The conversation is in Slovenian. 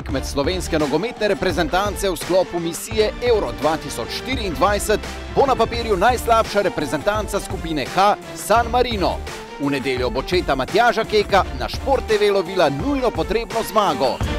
tekmec slovenske nogometne reprezentance v sklopu misije Euro 2024 bo na papirju najslabša reprezentanca skupine H San Marino. V nedeljo bo četa Matjaža Keka na Sport TV lovila nujno potrebno zmago.